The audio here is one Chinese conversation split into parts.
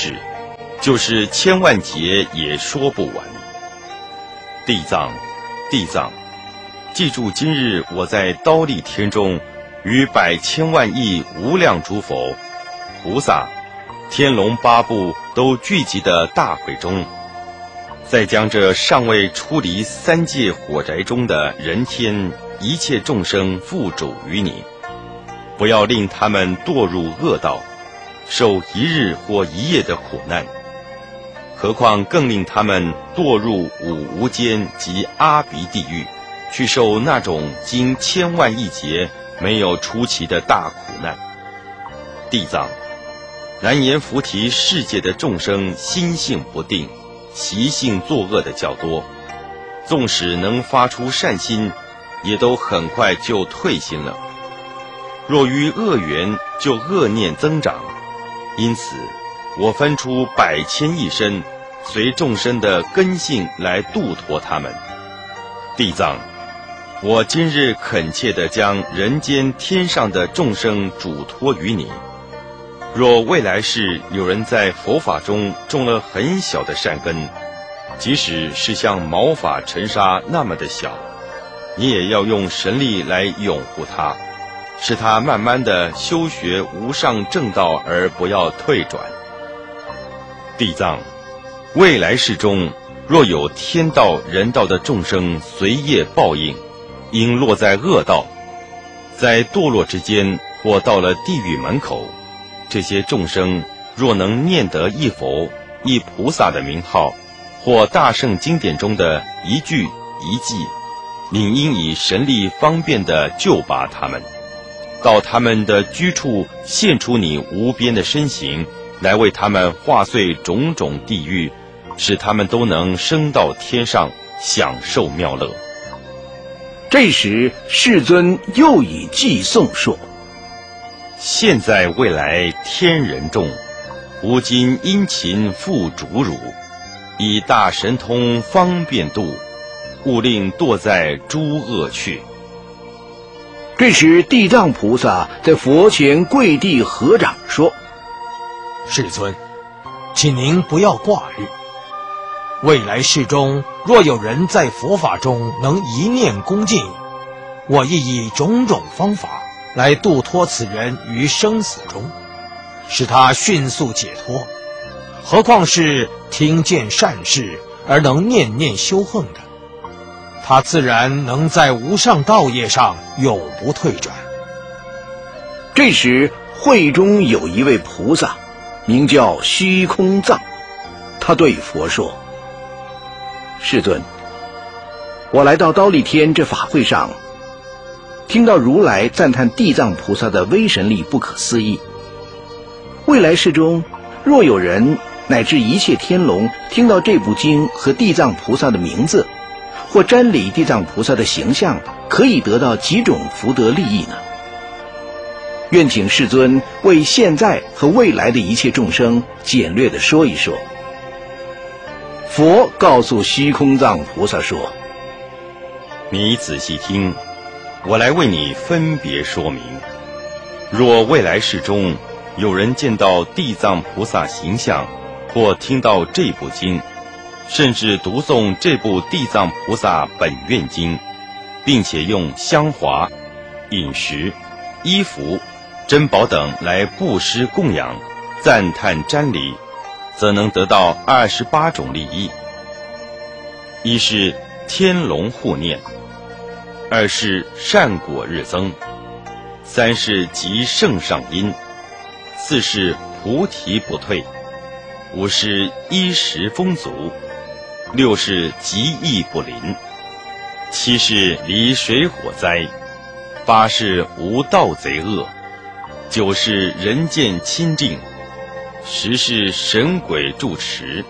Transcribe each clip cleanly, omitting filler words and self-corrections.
至，就是千万劫也说不完。地藏，地藏，记住今日我在忉利天中，与百千万亿无量诸佛、菩萨、天龙八部都聚集的大会中，再将这尚未出离三界火宅中的人天一切众生付嘱于你，不要令他们堕入恶道，受一日或一夜的苦难，何况更令他们堕入五无间及阿鼻地狱，去受那种经千万亿劫没有出期的大苦难。地藏，难言菩提世界的众生心性不定，习性作恶的较多，纵使能发出善心，也都很快就退心了。若于恶缘，就恶念增长。因此我分出百千亿身，随众生的根性来度脱他们。地藏，我今日恳切地将人间天上的众生嘱托于你，若未来世有人在佛法中种了很小的善根，即使是像毛发尘沙那么的小，你也要用神力来拥护他，使他慢慢地修学无上正道，而不要退转。地藏，未来世中若有天道人道的众生随业报应，因落在恶道，在堕落之间或到了地狱门口，这些众生若能念得一佛一菩萨的名号，或大圣经典中的一句一记，你应以神力方便地救拔他们，到他们的居处现出你无边的身形，来为他们化碎种种地狱，使他们都能升到天上，享受妙乐。 这时世尊又以偈颂说： 现在未来天人众，吾今殷勤付嘱汝，以大神通方便度，勿令堕在诸恶趣。 这时地藏菩萨在佛前跪地合掌说： 世尊，请您不要挂虑，未来世中若有人在佛法中能一念恭敬，我亦以种种方法来度脱此人于生死中，使他迅速解脱。何况是听见善事而能念念修行的，他自然能在无上道业上永不退转。 这时会中有一位菩萨，名叫虚空藏，他对佛说：世尊，我来到忉利天这法会上，听到如来赞叹地藏菩萨的威神力不可思议。未来世中，若有人乃至一切天龙听到这部经和地藏菩萨的名字，或瞻礼地藏菩萨的形象，可以得到几种福德利益呢？愿请世尊为现在和未来的一切众生简略地说一说。佛告诉虚空藏菩萨说： 你仔细听，我来为你分别说明。若未来世中有人见到地藏菩萨形象，或听到这部经，甚至读诵这部地藏菩萨本愿经，并且用香华、饮食、衣服、珍宝等来布施供养、赞叹瞻礼，则能得到28种利益。一是天龙护念，二是善果日增，三是极盛上因，四是菩提不退，五是衣食丰足，六是疾疫不临，七是离水火灾，八是无盗贼恶，九是人见清净，十是神鬼住持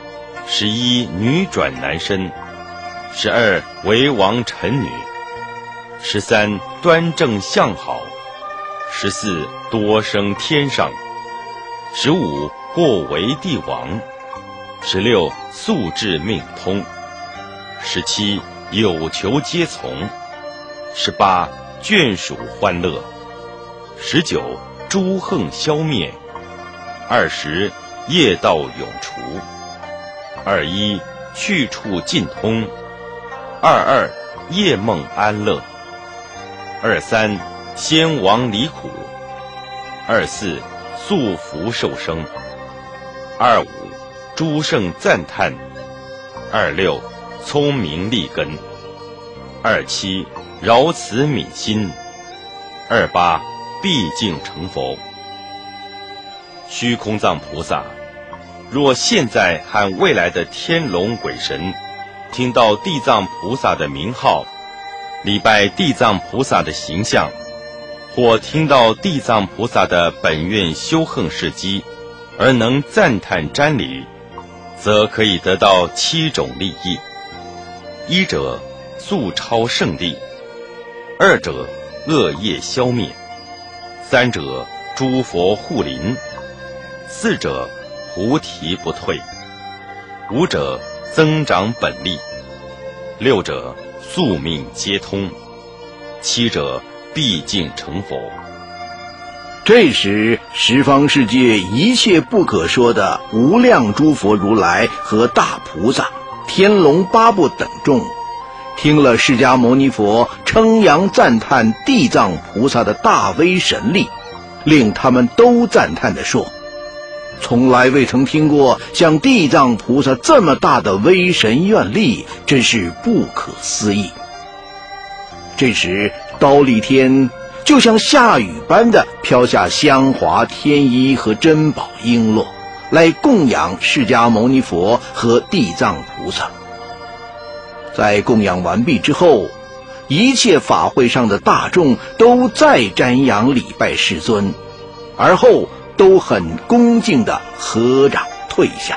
，11女转男身，12为王臣女，13端正相好，14多生天上，15或为帝王，16速至命通，17有求皆从，18眷属欢乐，19诸横消灭，20 业道永除；21去处尽通；22夜梦安乐；23先王离苦；24速福寿生；25诸圣赞叹；26聪明立根；27饶慈悯心；28毕竟成佛。虚空藏菩萨，若现在和未来的天龙鬼神听到地藏菩萨的名号，礼拜地藏菩萨的形象，或听到地藏菩萨的本愿修行事迹，而能赞叹瞻礼，则可以得到7种利益：一者速超圣地；二者恶业消灭；三者诸佛护临；四者菩提不退；五者增长本力；六者宿命皆通；七者毕竟成佛。 这时，十方世界一切不可说的无量诸佛如来和大菩萨、天龙八部等众，听了释迦牟尼佛称扬赞叹地藏菩萨的大威神力，令他们都赞叹地说：从来未曾听过像地藏菩萨这么大的威神愿力，真是不可思议。这时，忉利天就像下雨般的飘下香华天衣和珍宝璎珞，来供养释迦牟尼佛和地藏菩萨。在供养完毕之后，一切法会上的大众都再瞻仰礼拜世尊，而后都很恭敬地合掌退下。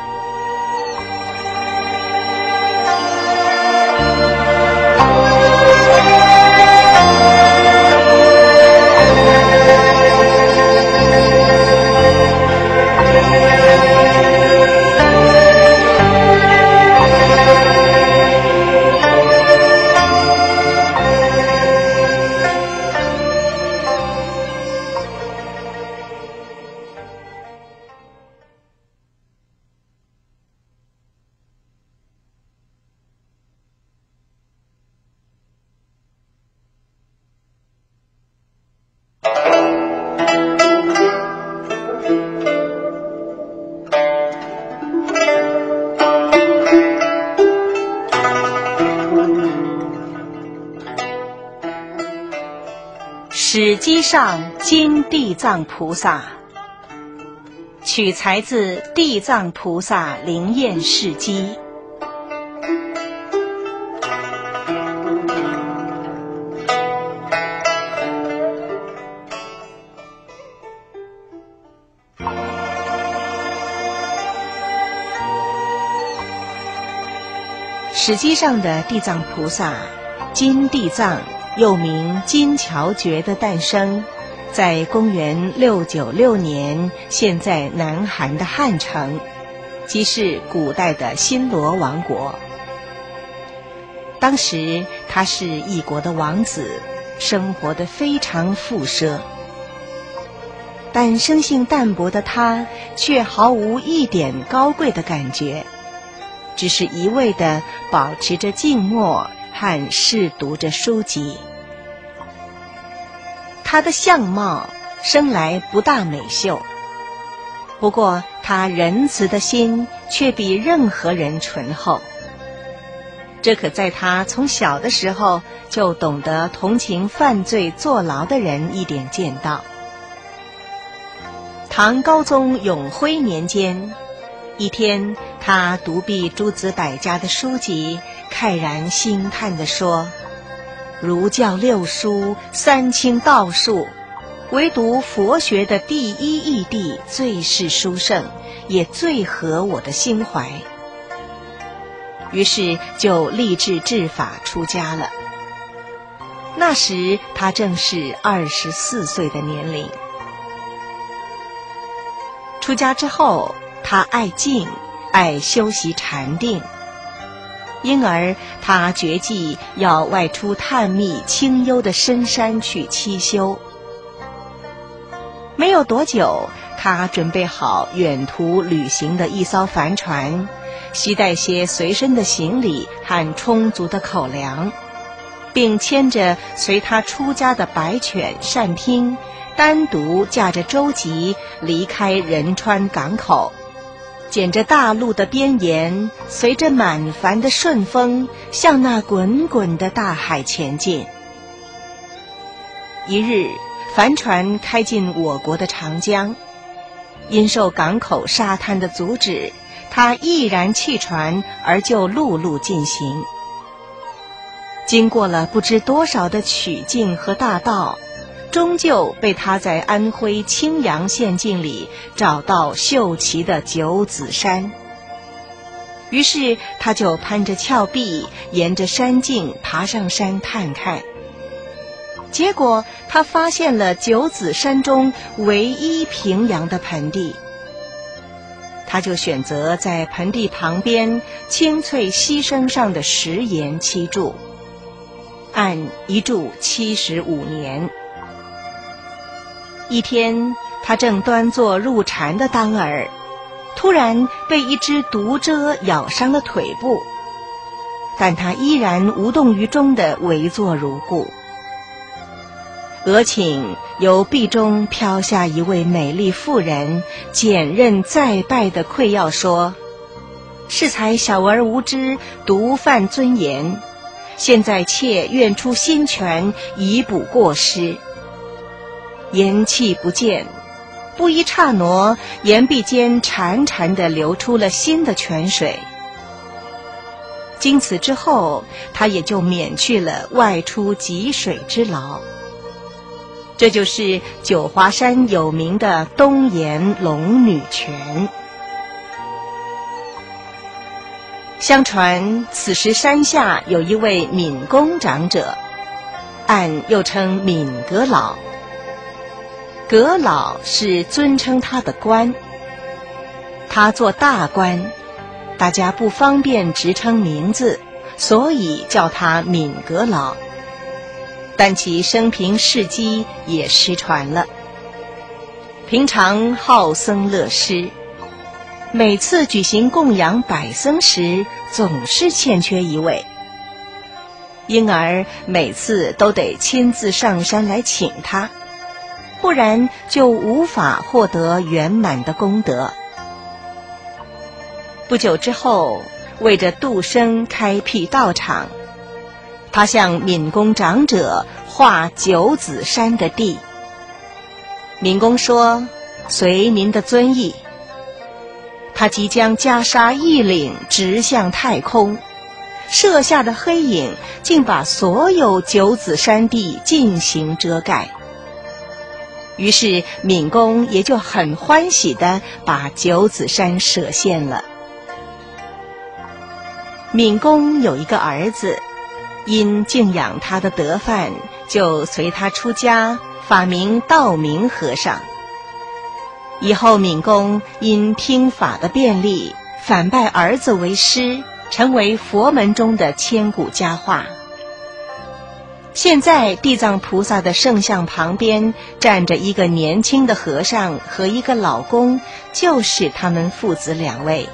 史记上今地藏菩萨，取材自《地藏菩萨灵验事迹》。史记上的地藏菩萨，金地藏，又名金乔觉的诞生，在公元696年，现在南韩的汉城，即是古代的新罗王国。当时他是一国的王子，生活得非常富奢，但生性淡薄的他却毫无一点高贵的感觉，只是一味地保持着静默和试读着书籍。他的相貌生来不大美秀，不过他仁慈的心却比任何人醇厚，这可在他从小的时候就懂得同情犯罪坐牢的人一点见到。唐高宗永徽年间，一天他读毕诸子百家的书籍，慨然兴叹地说：儒教六书，三清道术，唯独佛学的第一义谛最是殊胜，也最合我的心怀。于是就立志制法出家了。那时他正是24岁的年龄。出家之后，他爱静，爱修习禅定，因而他决计要外出探秘清幽的深山去七修。没有多久，他他准备好远途旅行的一艘帆船，携带些随身的行李和充足的口粮，并牵着随他出家的白犬善听，单独驾着舟楫离开仁川港口，捡着大陆的边沿，随着满帆的顺风，向那滚滚的大海前进。一日，帆船开进我国的长江，因受港口沙滩的阻止，他毅然弃船而就陆路进行。经过了不知多少的曲径和大道，终究被他在安徽青阳县境里找到秀奇的九子山。于是他就攀着峭壁，沿着山径爬上山探看。结果他发现了九子山中唯一平阳的盆地，他就选择在盆地旁边青翠溪身上的石岩栖住，按一住75年。一天，他正端坐入禅的当儿，突然被一只毒蛰咬伤了腿部，但他依然无动于衷地围坐如故。俄顷由壁中飘下一位美丽妇人，简刃再拜的馈要说：适才小儿无知，独犯尊严，现在妾愿出新泉，以补过失。言气不见，不一刹那，岩壁间潺潺地流出了新的泉水。经此之后，他也就免去了外出汲水之劳。这就是九华山有名的东岩龙女泉。相传此时山下有一位闽公长者，暗又称闽阁老。阁老是尊称他的官，他做大官，大家不方便直称名字，所以叫他闽阁老。但其生平事迹也失传了。平常好僧乐施，每次举行供养百僧时，总是欠缺一位，因而每次都得亲自上山来请他，不然就无法获得圆满的功德。不久之后，为着度生开辟道场，他向闽公长者画九子山的地。闽公说：随您的尊意。他即将袈裟一领，直向太空，射下的黑影竟把所有九子山地尽行遮盖。于是闽公也就很欢喜地把九子山舍献了。闽公有一个儿子，因敬仰他的德范，就随他出家，法名道明和尚。以后闽公因听法的便利，反拜儿子为师，成为佛门中的千古佳话。现在地藏菩萨的圣像旁边站着一个年轻的和尚和一个老公，就是他们父子两位。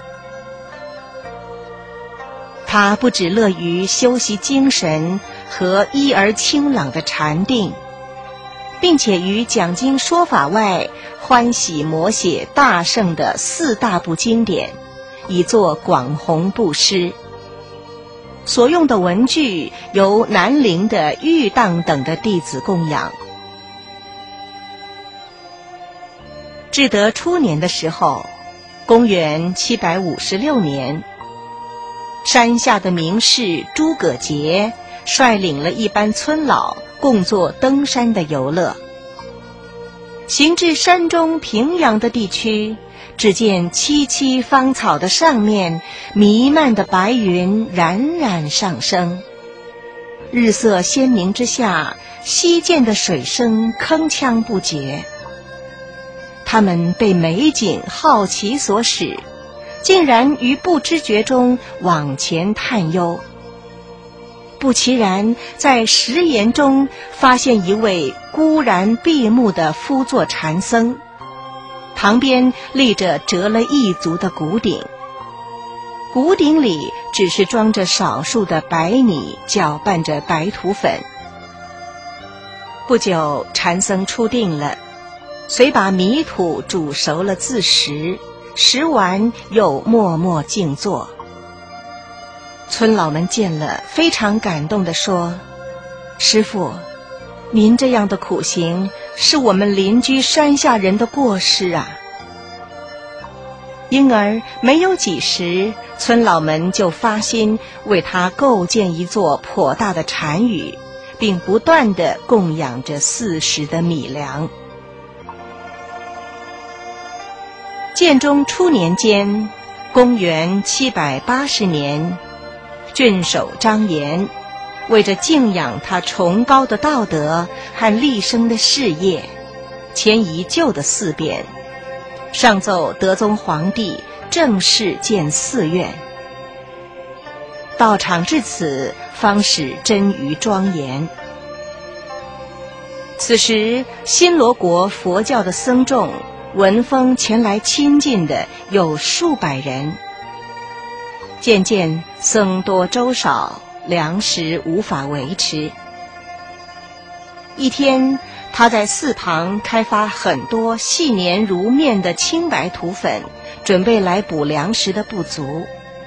他不只乐于修习精神和一而清朗的禅定，并且于讲经说法外，欢喜摹写大圣的4大部经典，以作广弘布施。所用的文具由南陵的玉当等的弟子供养。至德初年的时候，公元756年，山下的名士诸葛节率领了一班村老，共作登山的游乐。行至山中平阳的地区，只见萋萋芳草的上面，弥漫的白云冉冉上升。日色鲜明之下，溪涧的水声铿锵不绝。他们被美景好奇所使，竟然于不知觉中往前探幽。不其然，在石岩中发现一位孤然闭目的趺坐禅僧， 旁边立着折了一足的鼓鼎，鼓鼎里只是装着少数的白米，搅拌着白土粉。不久，禅僧出定了，遂把米土煮熟了自食，食完又默默静坐。村老们见了，非常感动地说：“师父，您这样的苦行是我们邻居山下人的过失啊。”因而没有几时，村老们就发心为他构建一座颇大的禅宇，并不断地供养着4时的米粮。建中初年间，公元780年，郡守张炎为着敬仰他崇高的道德和立生的事业，迁移旧的寺匾，上奏德宗皇帝正式建寺院。道场至此，方始臻于庄严。此时，新罗国佛教的僧众闻风前来亲近的有数百人。渐渐僧多粥少，粮食无法维持。一天，他在寺旁开发很多细黏如面的青白土粉，准备来补粮食的不足。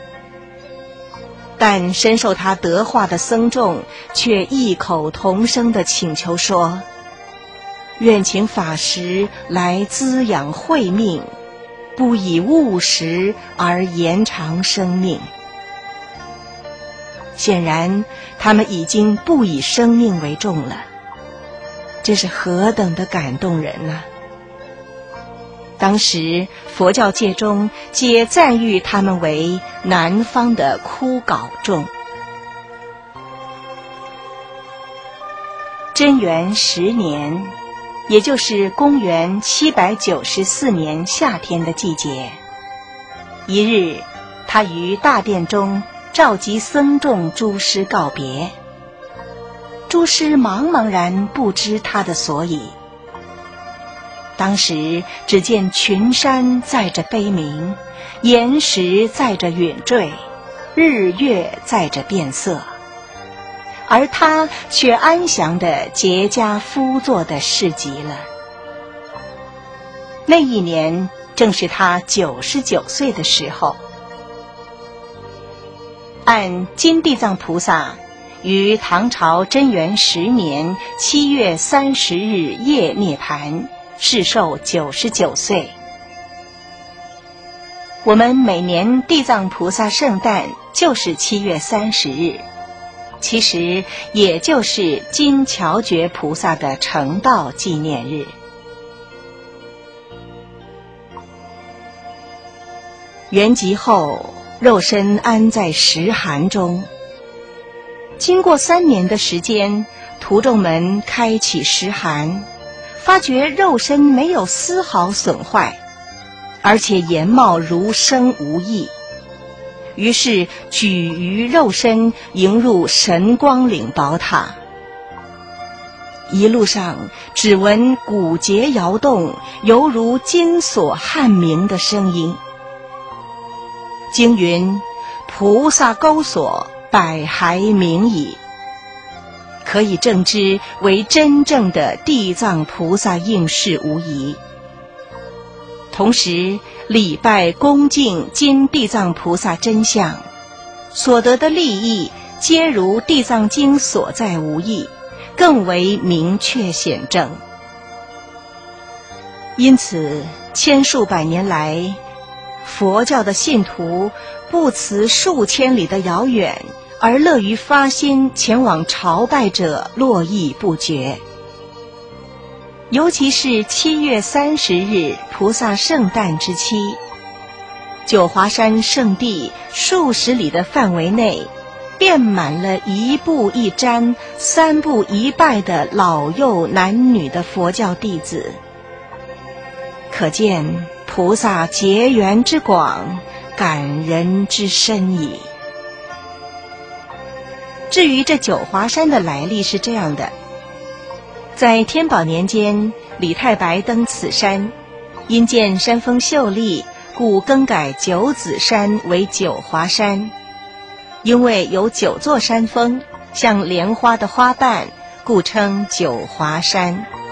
但深受他德化的僧众却异口同声地请求说：“愿请法师来滋养慧命，不以误食而延长生命。”显然，他们已经不以生命为重了。这是何等的感动人啊！当时佛教界中皆赞誉他们为南方的枯槁众。贞元10年，也就是公元794年夏天的季节，一日，他于大殿中召集僧众诸师告别。诸师茫茫然不知他的所以。当时只见群山载着悲鸣，岩石载着陨坠，日月载着变色，而他却安详地结跏趺坐的市集了。那一年正是他99岁的时候。按金地藏菩萨于唐朝贞元10年7月30日夜涅槃，世寿99岁。我们每年地藏菩萨圣诞就是7月30日，其实也就是金乔觉菩萨的成道纪念日。圆寂后，肉身安在石函中。经过3年的时间，徒众们开启石函，发觉肉身没有丝毫损坏，而且颜貌如生无异。于是举于肉身，迎入神光岭宝塔。一路上只闻鼓节摇动，犹如金锁酣鸣的声音。经云：菩萨钩锁，百骸明矣。可以证知为真正的地藏菩萨应世无疑。同时礼拜恭敬金地藏菩萨真相，所得的利益皆如地藏经所在无异，更为明确显正。因此千数百年来，佛教的信徒不辞数千里的遥远，而乐于发心前往朝拜者络绎不绝。尤其是7月30日菩萨圣诞之期，九华山圣地数十里的范围内，遍满了一步一瞻、三步一拜的老幼男女的佛教弟子。可见菩萨结缘之广，感人之深矣。至于这九华山的来历是这样的：在天宝年间，李太白登此山， 因见山峰秀丽，故更改九子山为九华山。因为有9座山峰，像莲花的花瓣，故称九华山。